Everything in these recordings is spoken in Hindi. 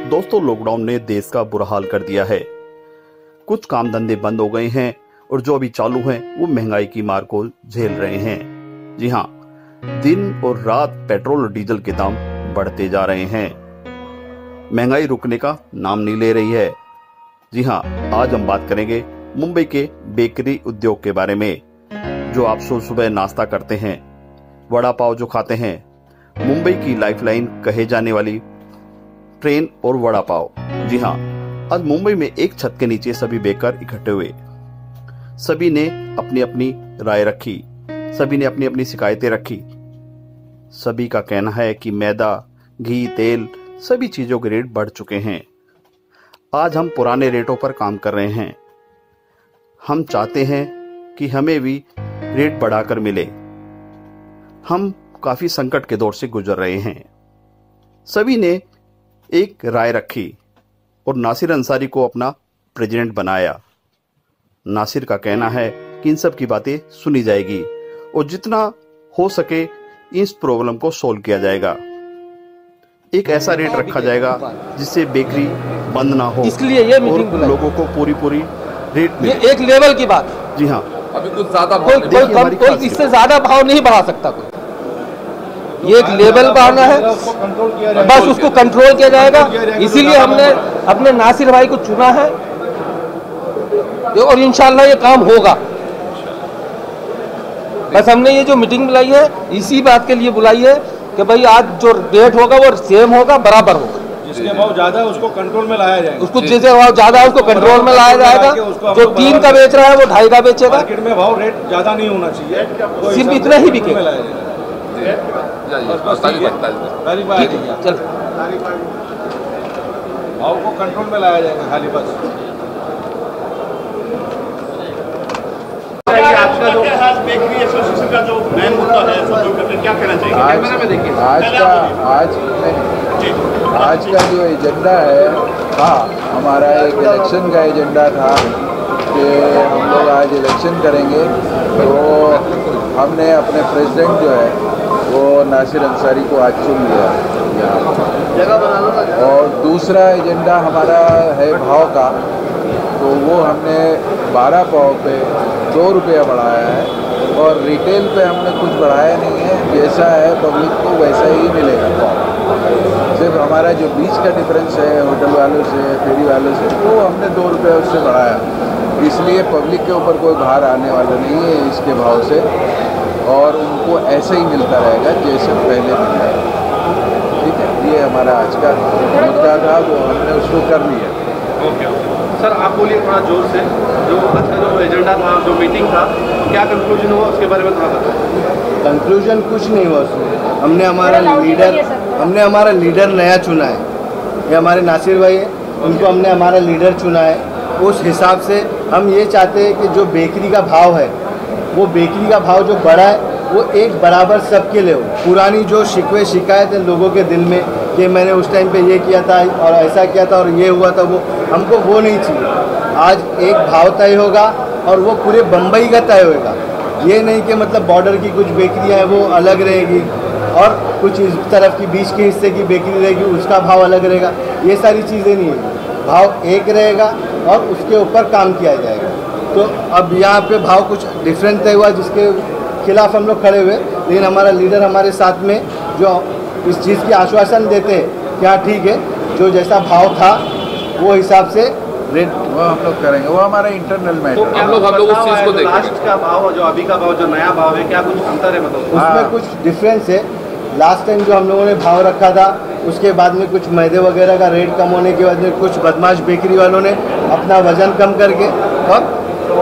दोस्तों, लॉकडाउन ने देश का बुरा हाल कर दिया है। कुछ काम धंधे बंद हो गए हैं और जो अभी चालू हैं वो महंगाई की मार को झेल रहे हैं। जी हाँ, दिन और रात पेट्रोल और डीजल के दाम बढ़ते जा रहे हैं। महंगाई रुकने का नाम नहीं ले रही है। जी हाँ, आज हम बात करेंगे मुंबई के बेकरी उद्योग के बारे में। जो आप सुबह नाश्ता करते हैं, वड़ा पाव जो खाते हैं, मुंबई की लाइफलाइन कहे जाने वाली ट्रेन और वड़ा पाव। जी हाँ, आज मुंबई में एक छत के नीचे सभी बेकर इकट्ठे हुए। सभी ने अपनी अपनी राय रखी, सभी ने अपनी अपनी शिकायतें रखी। सभी का कहना है कि मैदा, घी, तेल सभी चीजों के रेट बढ़ चुके हैं। आज हम पुराने रेटों पर काम कर रहे हैं। हम चाहते हैं कि हमें भी रेट बढ़ाकर मिले। हम काफी संकट के दौर से गुजर रहे हैं। सभी ने एक राय रखी और नासिर अंसारी को अपना प्रेसिडेंट बनाया। नासिर का कहना है कि इन सब की बातें सुनी जाएगी और जितना हो सके इस प्रॉब्लम को सोल्व किया जाएगा। एक ऐसा रेट रखा जाएगा जिससे बेकरी बंद ना हो, इसलिए ये मीटिंग और लोगों को पूरी रेट मिले। ये एक लेवल की बात। जी हाँ, अभी कुछ ज्यादा कोई इससे ज्यादा भाव नहीं बढ़ा सकता कोई। ये एक लेवल बढ़ाना है, बस उसको कंट्रोल किया जाएगा। इसीलिए हमने अपने नासिर भाई को चुना है और इंशाल्लाह ये काम होगा। बस हमने ये जो मीटिंग बुलाई है इसी बात के लिए बुलाई है कि भाई आज जो रेट होगा वो सेम होगा, बराबर होगा। जिसके भाव ज्यादा है उसको कंट्रोल में लाया जाएगा। उसको जिसके भाव ज्यादा है उसको कंट्रोल में लाया जाएगा। जो 3 का बेच रहा है वो 2.5 का बेचेगा। मार्केट में भाव रेट ज्यादा नहीं होना चाहिए, सिर्फ इतना ही बिकेगा। चल, भाव को कंट्रोल में लाया जाएगा खाली बस। आपका जो बेकरी एसोसिएशन का जो मेन मुद्दा है, क्या कहना चाहिए? आज का जो एजेंडा है, हमारा एक इलेक्शन का एजेंडा था कि हम लोग आज इलेक्शन करेंगे। तो हमने अपने प्रेसिडेंट जो है वो नासिर अंसारी को आज चुन लिया यहाँ। और दूसरा एजेंडा हमारा है भाव का, तो वो हमने 12 पाव पे 2 रुपया बढ़ाया है। और रिटेल पे हमने कुछ बढ़ाया नहीं है, जैसा है पब्लिक को वैसा ही मिलेगा पाव। सिर्फ हमारा जो बीच का डिफरेंस है होटल वालों से, फेरी वालों से, वो हमने 2 रुपये उससे बढ़ाया। इसलिए पब्लिक के ऊपर कोई भार आने वाला नहीं है इसके भाव से, और उनको ऐसे ही मिलता रहेगा जैसे पहले मिला है। ठीक है, ये हमारा आज का मुद्दा था, वो हमने उसको कर लिया। ओके सर, आप बोलिए थोड़ा जोर से। जो आज का जो एजेंडा था, जो मीटिंग था, क्या कंक्लूजन हुआ उसके बारे में थोड़ा बताओ। कंक्लूजन कुछ नहीं हुआ उसमें। हमने हमारा लीडर नया चुना है। ये हमारे नासिर भाई है, उनको हमने हमारा लीडर चुना है। उस हिसाब से हम ये चाहते हैं कि जो बेकरी का भाव है, वो बेकरी का भाव जो बढ़ा है वो एक बराबर सबके लिए हो। पुरानी जो शिकवे शिकायत है लोगों के दिल में कि मैंने उस टाइम पे ये किया था और ऐसा किया था और ये हुआ था, वो हमको वो नहीं चाहिए। आज एक भाव तय होगा और वो पूरे बम्बई का तय होगा। ये नहीं कि मतलब बॉर्डर की कुछ बेकरियाँ हैं वो अलग रहेगी और कुछ इस तरफ की बीच के हिस्से की बेकरी रहेगी उसका भाव अलग रहेगा। ये सारी चीज़ें नहीं है, भाव एक रहेगा और उसके ऊपर काम किया जाएगा। तो अब यहाँ पे भाव कुछ डिफरेंट तय हुआ जिसके खिलाफ हम लोग खड़े हुए, लेकिन हमारा लीडर हमारे साथ में जो इस चीज़ की आश्वासन देते हैं कि हाँ ठीक है, जो जैसा भाव था वो हिसाब से रेट वो हम लोग करेंगे। वो हमारा इंटरनल मैटर है। हम लोग उस चीज़ को देखेंगे। लास्ट का भाव जो अभी का भाव, जो नया भाव है, क्या कुछ अंतर है? मतलब उसमें कुछ डिफरेंस है। लास्ट टाइम जो हम लोगों ने भाव रखा था उसके बाद में कुछ मैदे वगैरह का रेट कम होने के बाद में कुछ बदमाश बेकरी वालों ने अपना वजन कम करके और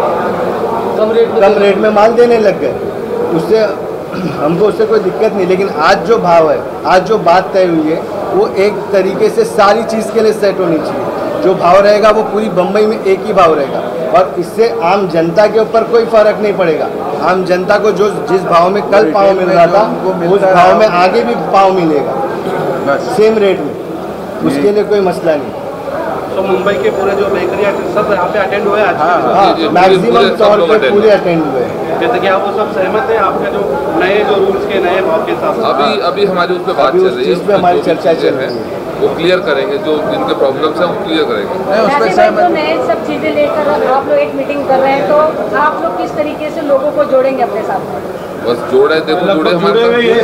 कम रेट में माल देने लग गए। उससे हमको उससे कोई दिक्कत नहीं, लेकिन आज जो भाव है, आज जो बात तय हुई है, वो एक तरीके से सारी चीज़ के लिए सेट होनी चाहिए। जो भाव रहेगा वो पूरी बम्बई में एक ही भाव रहेगा और इससे आम जनता के ऊपर कोई फर्क नहीं पड़ेगा। आम जनता को जो जिस भाव में कल पाव मिल रहा था उस भाव में आगे भी पाव मिलेगा सेम रेट में, उसके लिए कोई मसला नहीं। तो मुंबई के पूरे जो बेकरियाँ सब यहाँ पे अटेंड हुए? मैक्सिमम तौर पे पूरे अटेंड हुए। जैसे कि आप वो सब सहमत हैं आपके जो नए जो रूल्स के नए भाव के साथ? अभी हमारी उस पर बात चल रही है, हमारी चर्चा चल रही है। वो क्लियर करेंगे, जो इनके प्रॉब्लम्स हैं वो क्लियर करेंगे। तो नए सब चीज़ें लेकर आप लोग एक मीटिंग कर रहे हैं, तो आप लोग किस तरीके से लोगों को जोड़ेंगे अपने साथ में? बस जोड़े, देखो जुड़े हमारे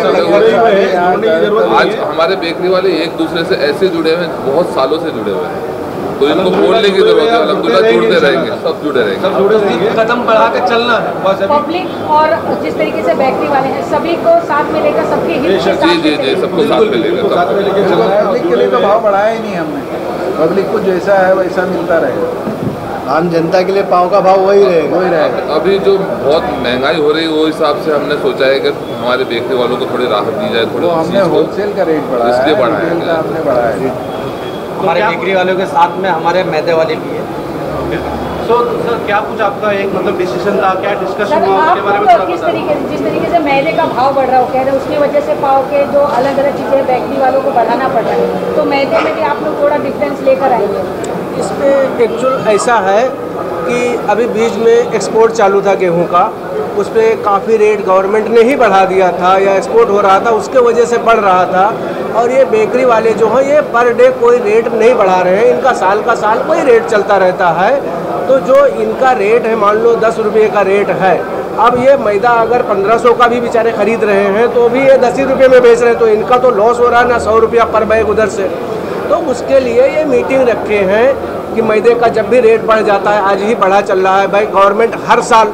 आज हमारे बेकरी वाले एक दूसरे से ऐसे जुड़े हुए हैं, बहुत सालों से जुड़े हुए हैं, तो इनको बोलने की जरूरत है। अल्हम्दुलिल्लाह जुड़ते रहेंगे, सब जुड़े रहेंगे, कदम बढ़ा के चलना है। पब्लिक और जिस तरीके से बेकरी वाले हैं सभी को साथ में लेकर सबके हित के साथ जी जी सबको साथ में लेकर पब्लिक के लिए तो भाव बढ़ाया ही नहीं हमने, पब्लिक को जैसा है वैसा मिलता रहेगा, आम जनता के लिए पाव का भाव वही रहेगा। अभी जो बहुत महंगाई हो रही है वो हिसाब से हमने सोचा है कि हमारे बेकरी वालों को थोड़ी राहत दी जाए, थोड़ी हमने होलसेल का रेट बढ़ाया, इसलिए बढ़ाया हमने बढ़ाया रेट। हमारे बेकरी वालों के साथ में हमारे मैदे वाले भी है। तो सर क्या कुछ आपका एक मतलब डिसीजन था, क्या डिस्कशन हुआ उसके बारे में सर, किस तरीके से जिस तरीके से मैदे का भाव बढ़ रहा हो कह रहे हैं उसकी वजह से पाव के जो अलग अलग चीज़ें बेकरी वालों को बढ़ाना पड़ रहा है, तो मैदे में भी आप लोग थोड़ा डिफरेंस लेकर आएंगे? इसमें एक्चुअल ऐसा है कि अभी बीच में एक्सपोर्ट चालू था गेहूं का, उस पर काफ़ी रेट गवर्नमेंट ने ही बढ़ा दिया था या एक्सपोर्ट हो रहा था उसके वजह से बढ़ रहा था। और ये बेकरी वाले जो हैं ये पर डे कोई रेट नहीं बढ़ा रहे हैं, इनका साल का साल कोई रेट चलता रहता है। तो जो इनका रेट है मान लो 10 रुपये का रेट है, अब ये मैदा अगर 1500 का भी बेचारे खरीद रहे हैं तो भी ये 10 ही रुपये में बेच रहे हैं, तो इनका तो लॉस हो रहा है ना 100 रुपया पर बैग उधर से। तो उसके लिए ये मीटिंग रखे हैं कि मैदे का जब भी रेट बढ़ जाता है, आज ही बढ़ा चल रहा है भाई, गवर्नमेंट हर साल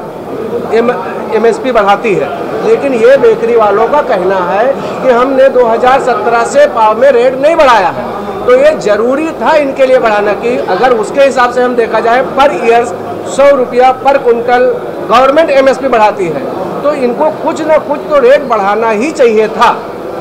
MSP बढ़ाती है, लेकिन ये बेकरी वालों का कहना है कि हमने 2017 से पाव में रेट नहीं बढ़ाया है, तो ये जरूरी था इनके लिए बढ़ाना कि अगर उसके हिसाब से हम देखा जाए पर ईयर 100 रुपया पर कुंटल गवर्नमेंट MSP बढ़ाती है, तो इनको कुछ ना कुछ तो रेट बढ़ाना ही चाहिए था।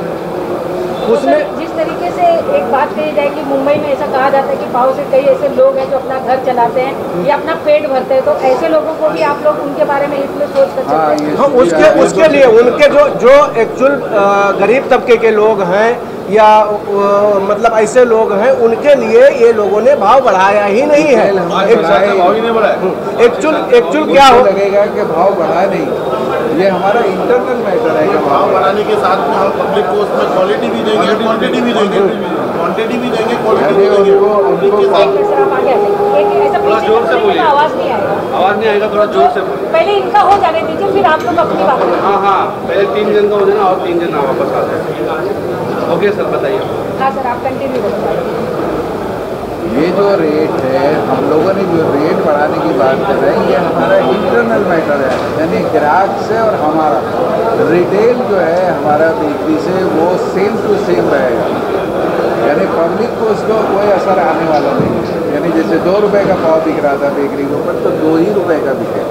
उसमें जिस तरीके से एक बात कही जाए कि मुंबई में ऐसा कहा जाता है कि पाव से कई ऐसे लोग हैं जो अपना घर चलाते हैं या अपना पेट भरते हैं, तो ऐसे लोगों को भी आप लोग उनके बारे में इसमें सोच कर सकते हैं? हाँ, उसके लिए उनके जो एक्चुअल गरीब तबके के लोग हैं या मतलब ऐसे लोग हैं, उनके लिए ये लोगों ने भाव बढ़ाया ही नहीं है। एक्चुअल क्या हो लगेगा कि भाव बढ़ा नहीं, ये हमारा इंटरनल मैटर है। भाव बढ़ाने के साथ में हम पब्लिक को उसमें क्वालिटी भी देंगे, क्वांटिटी भी देंगे, क्वांटिटी भी देंगे, क्वालिटी भी देंगे। जोर से बोलिए, आवाज़ नहीं आएगा, आवाज़ नहीं आएगा, थोड़ा जोर से पहले इनका हो जाने दीजिए फिर आप लोग अपनी बात करें। हाँ पहले 3 जन का हो जाना और 3 जन वापस आ जाए। ओके सर बताइए। हाँ सर आप कंटिन्यू करें। ये जो रेट है, हम लोगों ने जो रेट बढ़ाने की बात कर रहे हैं, ये हमारा इंटरनल मैटर है, यानी ग्राहक से और हमारा रिटेल जो है हमारा बेकरी से वो सेम टू सेम रहेगा, यानी पब्लिक को उसको कोई असर आने वाला नहीं है। यानी जैसे 2 रुपये का पाव बिक रहा था बेकरी के ऊपर, तो 2 ही रुपये का बिके,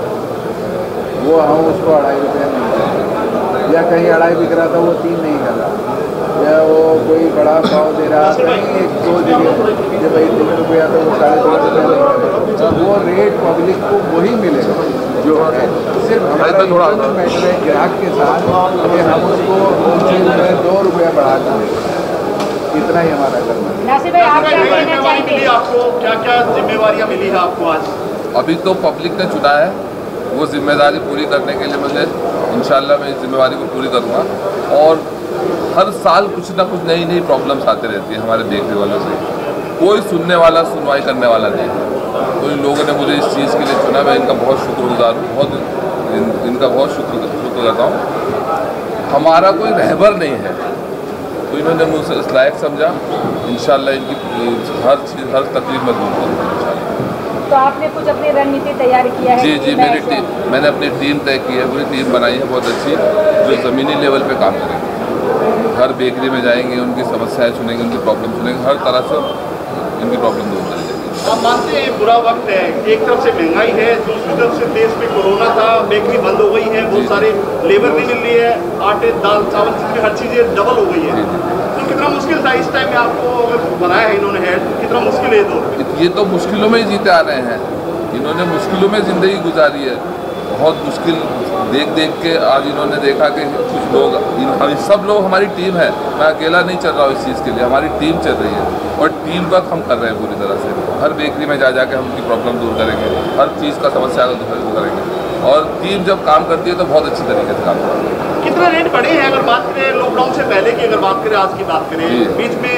वो हम उसको 2.5 रुपये नहीं देंगे, या कहीं 2.5 बिक रहा था वो 3 नहीं कर रहा, या वो कोई बड़ा भाव दे रहा कहीं 1-2 जगह जब भाई 3 रुपया तो वो 3.5 रुपये, वो रेट पब्लिक को वही मिलेगा जो है। सिर्फ हमारा इंटरनल मैटर है ग्राहक के साथ कि हम उसको होलसेल में 2 रुपया बढ़ा कर दें, इतना ही हमारा करना है। नासिर भाई आप क्या कहना चाहेंगे? आपको क्या क्या जिम्मेवारियाँ मिली है आपको आज? अभी तो पब्लिक ने चुना है, वो जिम्मेदारी पूरी करने के लिए मुझे इंशाल्लाह मैं इस जिम्मेवारी को पूरी करूँगा। और हर साल कुछ ना कुछ नई नई प्रॉब्लम्स आते रहती है हमारे बेकरी वालों से, कोई सुनने वाला सुनवाई करने वाला नहीं है। तो इन लोगों ने मुझे इस चीज़ के लिए चुना, मैं इनका बहुत शुक्रगुजार हूँ, इनका बहुत शुक्र करता हूँ। हमारा कोई रहबर नहीं है, तो इन्होंने मुझसे इस लायक समझा, इंशाल्लाह इनकी हर तकलीफ में दूर करूँगा इंशाल्लाह। तो आपने कुछ अपनी रणनीति तैयार किया है? जी मैंने अपनी टीम तय की है, पूरी टीम बनाई है बहुत अच्छी, जो ज़मीनी लेवल पे काम करेंगे, हर बेकरी में जाएंगे, उनकी समस्याएं सुनेंगे, उनकी प्रॉब्लम सुनेंगे, हर तरह से इनकी प्रॉब्लम दूर करेंगे। आप मानते हैं बुरा वक्त है, एक तरफ से महंगाई है, दूसरी तरफ से देश में कोरोना था, बेकरी बंद हो गई है, बहुत सारे लेबर नहीं मिल रही है, आटे दाल चावल की हर चीज़ें डबल हो गई है, तो कितना मुश्किल था इस टाइम में आपको अगर बनाया है इन्होंने हेड, कितना मुश्किल है ये तो मुश्किलों में ही जीते आ रहे हैं, इन्होंने मुश्किलों में ज़िंदगी गुजारी है, बहुत मुश्किल देख के आज इन्होंने देखा कि कुछ लोग, हम सब लोग हमारी टीम है, मैं अकेला नहीं चल रहा हूँ इस चीज़ के लिए, हमारी टीम चल रही है और टीम वर्क हम कर रहे हैं पूरी तरह से। हर बेकरी में जा के हम उनकी प्रॉब्लम दूर करेंगे, हर चीज़ का समस्या दूर करेंगे, और टीम जब काम करती है तो बहुत अच्छी तरीके से काम करती है। कितना रेट बढ़े हैं अगर बात करें लॉकडाउन से पहले की, अगर बात करें आज की बात करें, बीच में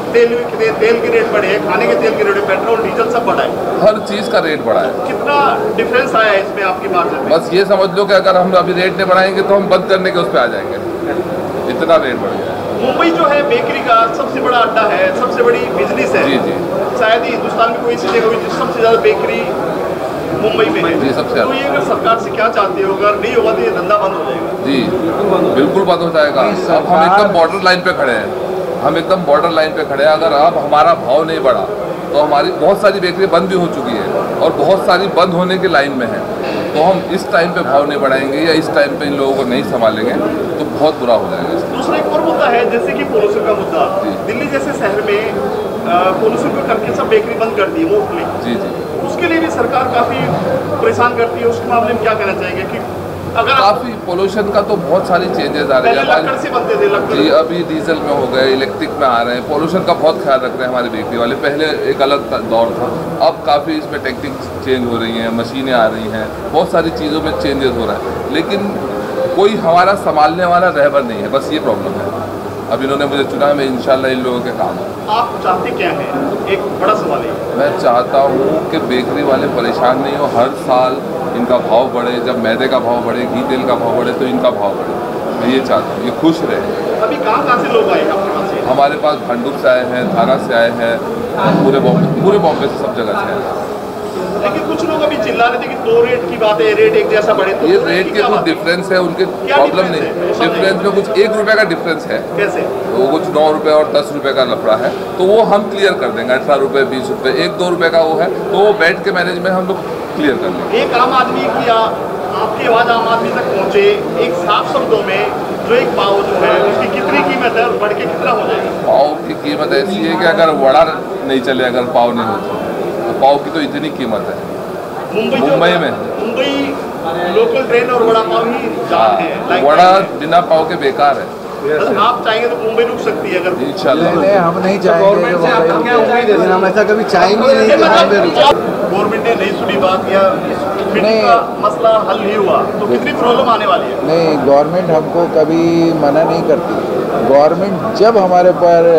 तेल के रेट बढ़े हैं, खाने के तेल के रेट, पेट्रोल डीजल सब बढ़ा है, हर चीज़ का रेट बढ़ा है। कितना डिफरेंस आया है इसमें आपकी मार्जिन में? बस ये समझ लो कि अगर हम अभी रेट नहीं बढ़ाएंगे तो हम बंद करने के उस पर आ जाएंगे, इतना रेट बढ़ गया है। मुंबई जो है बेकरी का सबसे बड़ा अड्डा है, सबसे बड़ी बिजनेस है। जी जी। शायद ही हिंदुस्तान में कोई ऐसी जगह हुई सबसे ज़्यादा बेकरी मुंबई में है। जी, सबसे तो ये अगर सरकार से क्या चाहते हो, अगर नहीं होगा तो ये धंधा बंद हो जाएगा? जी बिल्कुल बंद हो जाएगा। अब हम एकदम बॉर्डर लाइन पे खड़े हैं, हम एकदम बॉर्डर लाइन पे खड़े हैं। अगर अब हमारा भाव नहीं बढ़ा तो हमारी बहुत सारी बेकरी बंद भी हो चुकी है और बहुत सारी बंद होने की लाइन में है। तो हम इस टाइम पे भाव नहीं बढ़ाएंगे या इस टाइम पे इन लोगों को नहीं संभालेंगे तो बहुत बुरा हो जाएगा। दूसरा एक और मुद्दा है, जैसे कि पोल्यूशन का मुद्दा। दिल्ली जैसे शहर में पोल्यूशन को करके सब बेकरी बंद कर दी है मोस्टली। जी जी। उसके लिए भी सरकार काफ़ी परेशान करती है। उसके मामले में क्या कहना चाहेंगे कि अगर काफ़ी पोल्यूशन का तो बहुत सारी चेंजेस आ रहे हैं लकड़ से बनते थे, लकड़ जी, अभी डीजल में हो गए, इलेक्ट्रिक में आ रहे हैं। पोल्यूशन का बहुत ख्याल रख रहे हैं हमारे बेकरी वाले। पहले एक अलग दौर था, अब काफ़ी इसमें टेक्निक चेंज हो रही हैं, मशीनें आ रही हैं, बहुत सारी चीज़ों में चेंजेस हो रहा है, लेकिन कोई हमारा संभालने वाला रहबर नहीं है। बस ये प्रॉब्लम है। अब इन्होंने मुझे चुना, मैं इंशाल्लाह इन लोगों के काम है। आप चाहते क्या हैं? एक बड़ा सवाल है। मैं चाहता हूँ कि बेकरी वाले परेशान नहीं हो, हर साल इनका भाव बढ़े। जब मैदे का भाव बढ़े, घी तेल का भाव बढ़े तो इनका भाव बढ़े। मैं ये चाहता हूँ, ये खुश रहे। अभी कहाँ से लोग आए आपके पास? हमारे पास भांडुप से आए हैं, थाना से आए हैं, पूरे बॉम्बे से सब जगह से आए हैं। लेकिन कुछ लोग अभी चिल्ला रहे थे कि 2 रेट की बात है, रेट एक जैसा बढ़े। तो ये रेट के कुछ डिफरेंस है, उनके प्रॉब्लम नहीं। डिफरेंस में कुछ 1 रुपये का डिफरेंस है। कैसे? वो कुछ 9 रुपये और 10 रुपये का लफड़ा है, तो वो हम क्लियर कर देंगे। 18 रुपये, 20 रुपये, 1-2 रुपये का वो है, तो वो बैठ के मैनेज में हम लोग क्लियर कर लेंगे। एक आम आदमी की आपकी आवाज़ आम आदमी तक पहुँचे, एक साफ शब्दों में जो एक पाव जो है उसकी कितनी कीमत है और बढ़ के कितना हो जाएगा? पाव की कीमत ऐसी है कि अगर वड़ा नहीं चले, अगर पाव नहीं होता तो पाव की तो इतनी कीमत है। मुंबई में मुंबई लोकल ट्रेन और वड़ा पाव ही जान है। वड़ा बिना पाव के बेकार है। आप चाहेंगे तो मुंबई रुक सकती है अगर इंशाल्लाह। नहीं, हम नहीं चाहेंगे। गवर्नमेंट से आपका क्या उम्मीद है? हम ऐसा कभी चाहेंगे नहीं कि मुंबई रुक। गवर्नमेंट ने नहीं सुनी बात या मीटिंग का मसला हल नहीं हुआ तो कितनी प्रॉब्लम आने वाली है? नहीं, गवर्नमेंट हमको कभी मना नहीं करती। गवर्नमेंट जब हमारे पर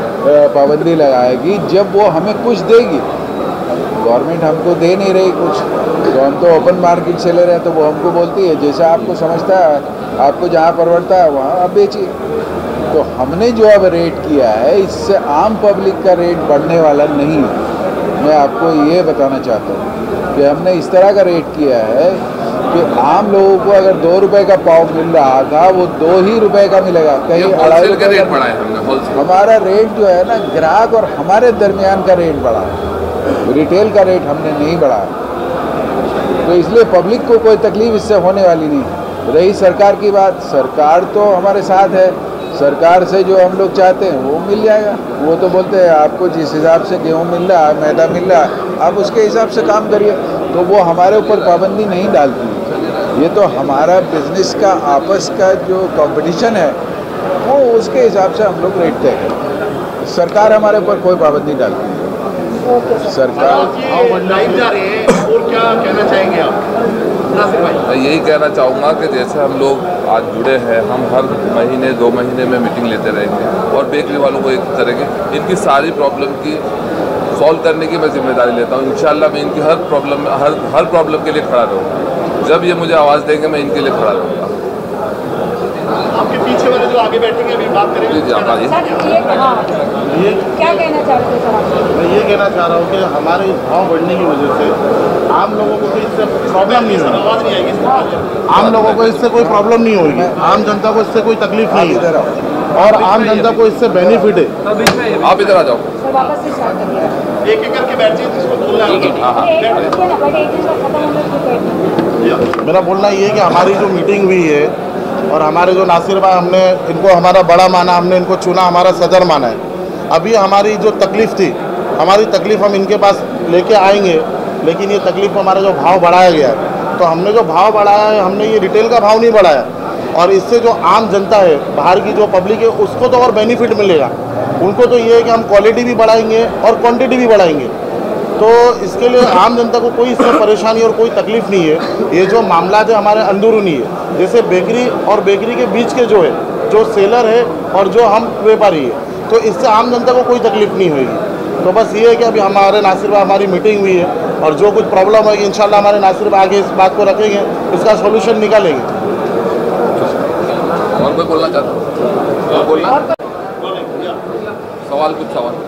पाबंदी लगाएगी, जब वो हमें कुछ देगी। गवर्नमेंट हमको दे नहीं रही कुछ, तो हम तो ओपन मार्केट से ले रहे हैं, तो वो हमको बोलती है जैसा आपको समझता है, आपको जहाँ परवड़ता है वहाँ आप बेचिए। तो हमने जो अब रेट किया है, इससे आम पब्लिक का रेट बढ़ने वाला नहीं है। मैं आपको ये बताना चाहता हूँ कि हमने इस तरह का रेट किया है कि आम लोगों को अगर 2 रुपये का पाव मिल रहा था, वो 2 ही रुपये का मिलेगा, कहीं 2.5 रुपये का रेट बढ़ा है हमने। हमारा रेट जो है ना, ग्राहक और हमारे दरमियान का रेट बढ़ा है, रिटेल का रेट हमने नहीं बढ़ाया। तो इसलिए पब्लिक को कोई तकलीफ इससे होने वाली नहीं। रही सरकार की बात, सरकार तो हमारे साथ है। सरकार से जो हम लोग चाहते हैं वो मिल जाएगा। वो तो बोलते हैं आपको जिस हिसाब से गेहूँ मिल रहा है, मैदा मिल रहा है, आप उसके हिसाब से काम करिए। तो वो हमारे ऊपर पाबंदी नहीं डालती। ये तो हमारा बिजनेस का आपस का जो कंपटीशन है, वो उसके हिसाब से हम लोग रेट तय करें। सरकार हमारे ऊपर कोई पाबंदी डालती है। सरकार लाइव जा रहे हैं और क्या कहना चाहेंगे आप? नासिर भाई, मैं यही कहना चाहूँगा कि जैसे हम लोग आज जुड़े हैं, हम हर महीने 2 महीने में मीटिंग लेते रहेंगे और बेकरी वालों को एक करेंगे। इनकी सारी प्रॉब्लम की सॉल्व करने की मैं जिम्मेदारी लेता हूँ। इंशाल्लाह मैं इनकी हर प्रॉब्लम के लिए खड़ा रहूँगा। जब ये मुझे आवाज़ देंगे मैं इनके लिए खड़ा रहूँगा। आपके पीछे वाले जो आगे बैठेंगे अभी बात करेंगे। जी आप आइए। ये क्या कहना चाह रहे थे सर? मैं ये कहना चाह रहा हूँ कि हमारे भाव बढ़ने की वजह से आम लोगों को इससे प्रॉब्लम नहीं होगी। आवाज़ नहीं आएगी। आम लोगों को इससे कोई प्रॉब्लम नहीं होगी। आम जनता को इससे कोई तकलीफ नहीं है और आम जनता को इससे बेनिफिट है। आप इधर आ जाओ। सर वापस से स्टार्ट करिए। एक करके बैठ जाइए, जिसको बोलना है। मेरा बोलना ये है कि हमारी जो मीटिंग हुई है और हमारे जो नासिर भाई, हमने इनको हमारा बड़ा माना, हमने इनको चुना, हमारा सदर माना है। अभी हमारी जो तकलीफ़ थी, हमारी तकलीफ़ हम इनके पास लेके आएंगे, लेकिन ये तकलीफ़ हमारा जो भाव बढ़ाया गया है, तो हमने जो भाव बढ़ाया है, हमने ये रिटेल का भाव नहीं बढ़ाया। और इससे जो आम जनता है, बाहर की जो पब्लिक है, उसको तो और बेनिफिट मिलेगा। उनको तो ये है कि हम क्वालिटी भी बढ़ाएंगे और क्वांटिटी भी बढ़ाएंगे। तो इसके लिए आम जनता को कोई इसमें परेशानी और कोई तकलीफ नहीं है। ये जो मामला है हमारे अंदरूनी है, जैसे बेकरी और बेकरी के बीच के जो है, जो सेलर है और जो हम व्यापारी है, तो इससे आम जनता को कोई तकलीफ नहीं होगी। तो बस ये है कि अभी हमारे नासिर भाई हमारी मीटिंग हुई है और जो कुछ प्रॉब्लम होगी इंशाल्लाह हमारे नासिर भाई आगे इस बात को रखेंगे, इसका सोल्यूशन निकालेंगे। और कोई बोलना चाहता हूँ? बोलना सवाल कुछ सवाल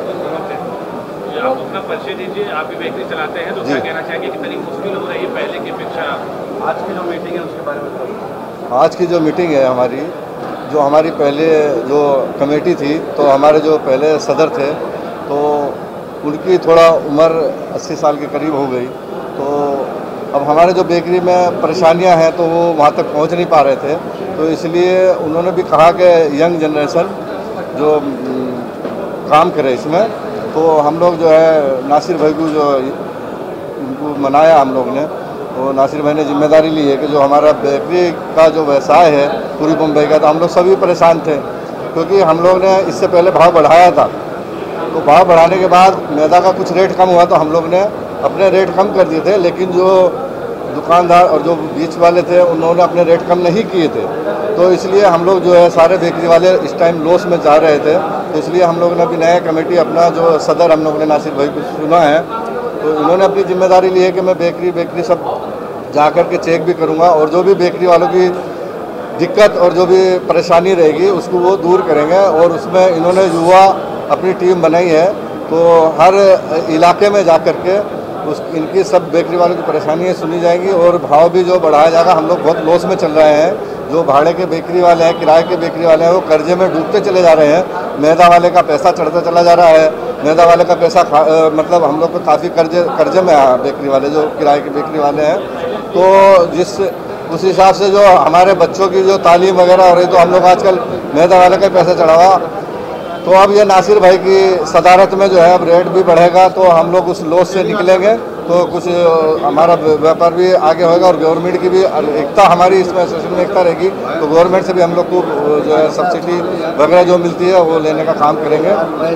आप अपना परिचय दीजिए। आप भी बेकरी चलाते हैं तो क्या कहना चाहेंगे, कितनी मुश्किल हो रही है पहले की अपेक्षा आज की जो मीटिंग है उसके बारे में बताइए। आज की जो मीटिंग है हमारी, जो हमारी पहले जो कमेटी थी, तो हमारे जो पहले सदर थे तो उनकी थोड़ा उम्र 80 साल के करीब हो गई। तो अब हमारे जो बेकरी में परेशानियां हैं तो वो वहाँ तक पहुँच नहीं पा रहे थे, तो इसलिए उन्होंने भी कहा कि यंग जनरेशन जो काम करे इसमें, तो हम लोग जो है नासिर भाई को जो उनको मनाया हम लोग ने, तो नासिर भाई ने जिम्मेदारी ली है कि जो हमारा बेकरी का जो व्यवसाय है पूरी मुंबई का, तो हम लोग सभी परेशान थे क्योंकि हम लोग ने इससे पहले भाव बढ़ाया था। तो भाव बढ़ाने के बाद मैदा का कुछ रेट कम हुआ तो हम लोग ने अपने रेट कम कर दिए थे, लेकिन जो दुकानदार और जो बीच वाले थे उन्होंने अपने रेट कम नहीं किए थे। तो इसलिए हम लोग जो है सारे बेकरी वाले इस टाइम लॉस में जा रहे थे। तो इसलिए हम लोग ने अभी नया कमेटी अपना जो सदर हम लोग ने नासिर भाई को चुना है, तो इन्होंने अपनी जिम्मेदारी ली है कि मैं बेकरी सब जा कर के चेक भी करूँगा और जो भी बेकरी वालों की दिक्कत और जो भी परेशानी रहेगी उसको वो दूर करेंगे। और उसमें इन्होंने युवा अपनी टीम बनाई है, तो हर इलाके में जा कर के इनकी सब बेकरी वालों की परेशानियाँ सुनी जाएंगी और भाव भी जो बढ़ाया जाएगा। हम लोग बहुत लॉस में चल रहे हैं, जो भाड़े के बेकरी वाले हैं, किराए के बेकरी वाले हैं, वो कर्जे में डूबते चले जा रहे हैं। मैदा वाले का पैसा चढ़ता चला जा रहा है, मैदा वाले का पैसा मतलब हम लोग को काफ़ी कर्जे में है बेकरी वाले, जो किराए के बेकरी वाले हैं। तो उस हिसाब से जो हमारे बच्चों की जो तालीम वगैरह हो रही, तो हम लोग आजकल मैदा वाले का पैसा चढ़ावा। तो अब ये नासिर भाई की सदारत में जो है अब रेट भी बढ़ेगा, तो हम लोग उस लॉस से निकलेंगे, तो कुछ हमारा व्यापार भी आगे होगा और गवर्नमेंट की भी एकता, हमारी इसमें एसोसिएशन में एकता रहेगी। तो गवर्नमेंट से भी हम लोग को जो है सब्सिडी वगैरह जो मिलती है वो लेने का काम करेंगे।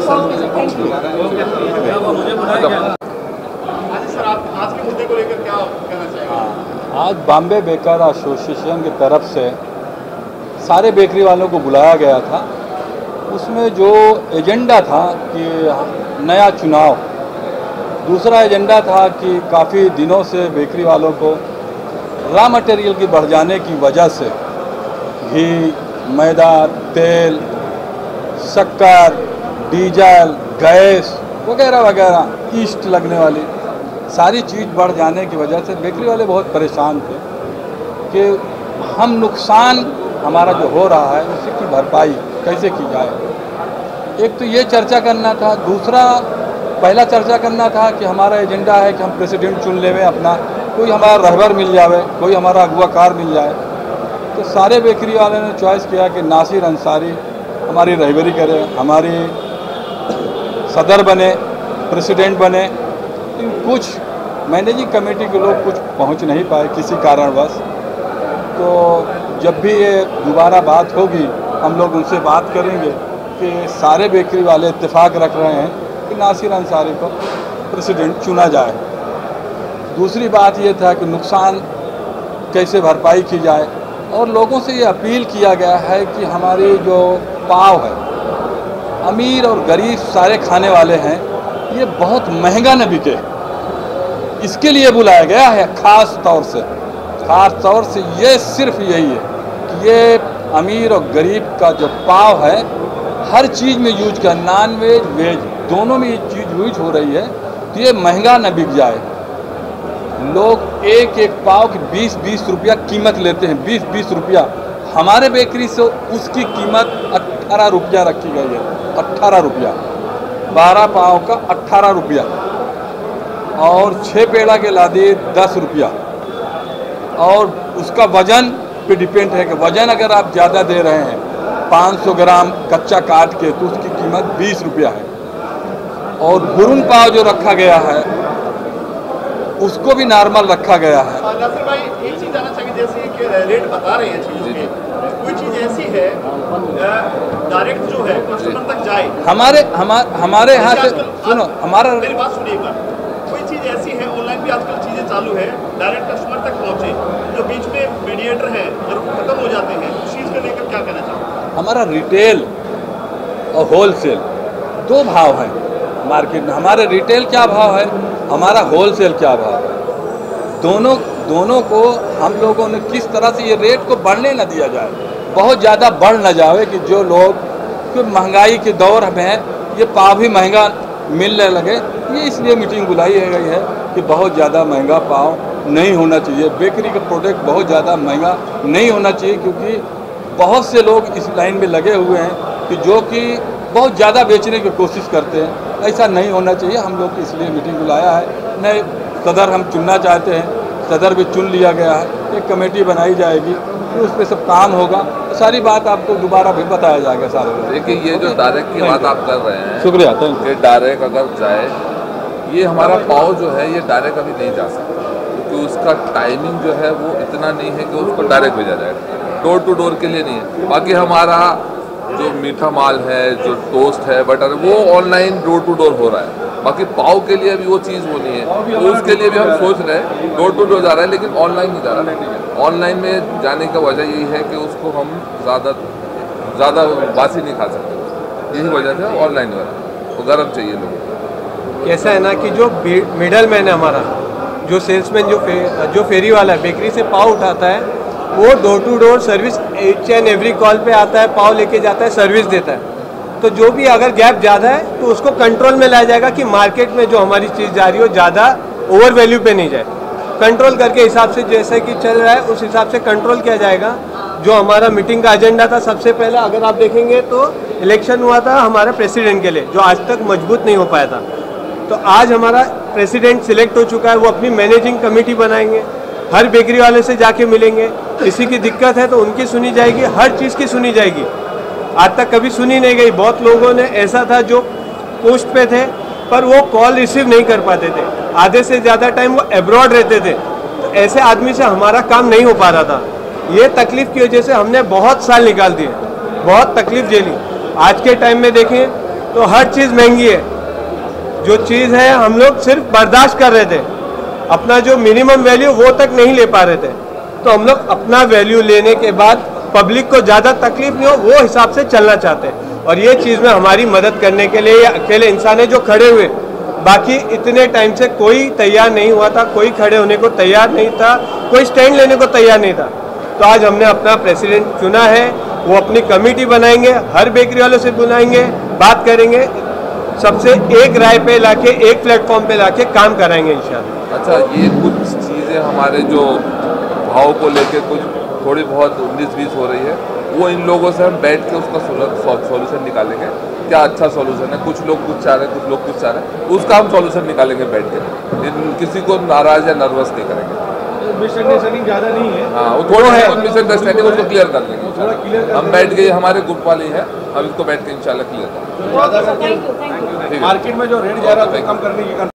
आज बॉम्बे बेकर एसोसिएशन की तरफ से सारे बेकरी वालों को बुलाया गया था। उसमें जो एजेंडा था कि नया चुनाव, दूसरा एजेंडा था कि काफ़ी दिनों से बेकरी वालों को रॉ मटेरियल की बढ़ जाने की वजह से घी, मैदा, तेल, शक्कर, डीजल, गैस वगैरह वगैरह, ईस्ट लगने वाली सारी चीज़ बढ़ जाने की वजह से बेकरी वाले बहुत परेशान थे कि हम नुकसान हमारा जो हो रहा है उसी की भरपाई कैसे की जाए। एक तो ये चर्चा करना था, दूसरा पहला चर्चा करना था कि हमारा एजेंडा है कि हम प्रेसिडेंट चुन लेवे अपना, कोई हमारा रहबर मिल जाए, कोई हमारा अगुवाकार मिल जाए। तो सारे बेकरी वाले ने चॉइस किया कि नासिर अंसारी हमारी रहबरी करे, हमारी सदर बने, प्रेसिडेंट बने। कुछ मैनेजिंग कमेटी के लोग कुछ पहुंच नहीं पाए किसी कारणवश। तो जब भी ये दोबारा बात होगी हम लोग उनसे बात करेंगे कि सारे बेकरी वाले इत्तेफाक रख रहे हैं कि नासिर अंसारी को प्रेसिडेंट चुना जाए। दूसरी बात ये था कि नुकसान कैसे भरपाई की जाए, और लोगों से ये अपील किया गया है कि हमारी जो पाव है, अमीर और गरीब सारे खाने वाले हैं, ये बहुत महंगा न बिके, इसके लिए बुलाया गया है ख़ास तौर से। ये सिर्फ यही है कि ये अमीर और गरीब का जो पाव है हर चीज़ में यूज कर, नॉन वेज वेज दोनों में ये चीज़ यूज हो रही है, तो ये महंगा न बिक जाए। लोग एक एक पाव की 20-20 रुपया कीमत लेते हैं, 20-20 रुपया। हमारे बेकरी से उसकी कीमत 18 रुपया रखी गई है, 18 रुपया, 12 पाव का 18 रुपया, और 6 पेड़ा के लादे 10 रुपया। और उसका वज़न पे डिपेंड है कि वज़न अगर आप ज़्यादा दे रहे हैं 500 ग्राम कच्चा काट के, तो उसकी कीमत 20 रुपया है। और गुरुन पाव जो रखा गया है उसको भी नॉर्मल रखा गया है। नासिर भाई, एक चीज़ जानना चाहिए, जैसे कि रेट बता रहे हैं चीज़ों के, कोई चीज़ ऐसी है डायरेक्ट जो है कस्टमर तक जाए, हमारे यहाँ से सुनो, हमारा मेरी बात सुनिएगा, कोई चीज़ ऐसी है ऑनलाइन भी आजकल चीज़ें चालू है, डायरेक्ट कस्टमर तक पहुँचे, जो बीच में मीडिएटर हैं अगर वो खत्म हो जाते हैं, उस चीज़ को लेकर क्या कहना चाहूँ? हमारा रिटेल और होलसेल दो भाव हैं मार्केट में। हमारे रिटेल क्या भाव है, हमारा होलसेल क्या भाव है, दोनों को हम लोगों ने किस तरह से ये रेट को बढ़ने न दिया जाए, बहुत ज़्यादा बढ़ न जाए कि जो लोग कि महंगाई के दौर में ये पाव भी महंगा मिलने लगे। ये इसलिए मीटिंग बुलाई गई है कि बहुत ज़्यादा महंगा पाव नहीं होना चाहिए, बेकरी का प्रोडक्ट बहुत ज़्यादा महंगा नहीं होना चाहिए, क्योंकि बहुत से लोग इस लाइन में लगे हुए हैं कि जो कि बहुत ज़्यादा बेचने की कोशिश करते हैं। ऐसा नहीं होना चाहिए। हम लोग इसलिए मीटिंग बुलाया है। नए सदर हम चुनना चाहते हैं, सदर भी चुन लिया गया है, एक कमेटी बनाई जाएगी, फिर उस पर सब काम होगा, सारी बात आपको दोबारा भी बताया जाएगा सारे। देखिए ये जो डायरेक्ट की बात आप कर रहे हैं, शुक्रिया, थैंक यू। ये डायरेक्ट अगर जाए, ये हमारा पाव जो है ये डायरेक्ट अभी नहीं जा सकता, क्योंकि उसका टाइमिंग जो है वो इतना नहीं है कि उसको डायरेक्ट भेजा जाएगा, डोर टू डोर के लिए नहीं है। बाकी हमारा जो मीठा माल है, जो टोस्ट है, बटर, वो ऑनलाइन डोर टू डोर हो रहा है। बाकी पाव के लिए अभी वो चीज़ वो नहीं है, तो उसके लिए भी हम सोच रहे हैं, डोर टू डोर जा रहा है लेकिन ऑनलाइन नहीं जा रहा है। ऑनलाइन में जाने का वजह यही है कि उसको हम ज़्यादा बासी नहीं खा सकते, यही वजह से ऑनलाइन हो रहा है, वो गर्म चाहिए लोगों को। कैसा है ना कि जो मिडल मैन है हमारा, जो सेल्समैन जो फेरी वाला है, बेकरी से पाव उठाता है, वो door to door service each and every call पे आता है, पाव लेके जाता है, सर्विस देता है। तो जो भी अगर गैप ज़्यादा है तो उसको कंट्रोल में लाया जाएगा कि मार्केट में जो हमारी चीज़ जा रही हो ज़्यादा ओवर वैल्यू पे नहीं जाए। कंट्रोल करके हिसाब से जैसे कि चल रहा है उस हिसाब से कंट्रोल किया जाएगा। जो हमारा मीटिंग का एजेंडा था, सबसे पहले अगर आप देखेंगे तो इलेक्शन हुआ था हमारा प्रेसिडेंट के लिए, जो आज तक मजबूत नहीं हो पाया था। तो आज हमारा प्रेसिडेंट सिलेक्ट हो चुका है, वो अपनी मैनेजिंग कमेटी बनाएंगे, हर बेकरी वाले से जाके मिलेंगे, किसी की दिक्कत है तो उनकी सुनी जाएगी, हर चीज़ की सुनी जाएगी। आज तक कभी सुनी नहीं गई। बहुत लोगों ने ऐसा था जो पोस्ट पे थे पर वो कॉल रिसीव नहीं कर पाते थे, आधे से ज़्यादा टाइम वो अब्रॉड रहते थे, तो ऐसे आदमी से हमारा काम नहीं हो पा रहा था। ये तकलीफ़ की वजह से हमने बहुत साल निकाल दिए, बहुत तकलीफ झेली। आज के टाइम में देखें तो हर चीज़ महंगी है, जो चीज़ है हम लोग सिर्फ बर्दाश्त कर रहे थे, अपना जो मिनिमम वैल्यू वो तक नहीं ले पा रहे थे। तो हम लोग अपना वैल्यू लेने के बाद पब्लिक को ज़्यादा तकलीफ नहीं हो वो हिसाब से चलना चाहते हैं। और ये चीज़ में हमारी मदद करने के लिए ये अकेले इंसान है जो खड़े हुए, बाकी इतने टाइम से कोई तैयार नहीं हुआ था, कोई खड़े होने को तैयार नहीं था, कोई स्टैंड लेने को तैयार नहीं था। तो आज हमने अपना प्रेसिडेंट चुना है, वो अपनी कमेटी बनाएंगे, हर बेकरी वालों से बुलाएंगे, बात करेंगे, सबसे एक राय पे लाके, एक प्लेटफॉर्म पे लाके काम कराएंगे इंशाल्लाह। अच्छा, ये कुछ चीज़ें हमारे जो भाव को लेके कुछ थोड़ी बहुत 19-20 हो रही है, वो इन लोगों से हम बैठ के उसका सॉल्यूशन निकालेंगे। क्या अच्छा सॉल्यूशन है, कुछ लोग कुछ चाह रहे हैं, कुछ लोग कुछ चाह रहे हैं, उसका हम सॉल्यूशन निकालेंगे बैठ के। किसी को नाराज या नर्वस नहीं करेंगे। मिसअंडरस्टैंडिंग ज़्यादा नहीं है, हाँ, वो थोड़ा है मिसअंडरस्टैंडिंग, उसको क्लियर कर लेंगे। हम बैठ गए, हमारे ग्रुप वाले हैं, हम इसको बैठ के इंशाल्लाह क्लियर करेंगे। मार्केट में जो रेट जा रहा है कम करने की